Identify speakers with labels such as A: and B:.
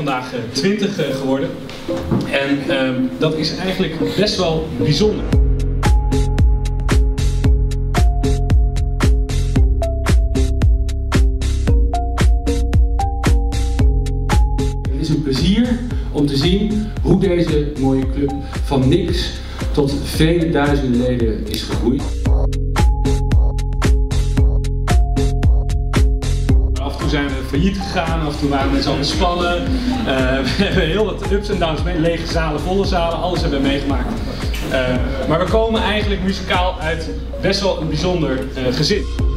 A: vandaag 20 geworden. En dat is eigenlijk best wel bijzonder.
B: Het is een plezier om te zien hoe deze mooie club van niks tot vele duizenden leden is gegroeid.
A: Af en toe zijn we failliet gegaan, af en toe waren we met z'n allen spannen. We hebben heel wat ups en downs mee, lege zalen, volle zalen, alles hebben we meegemaakt. Maar we komen eigenlijk muzikaal uit best wel een bijzonder gezin.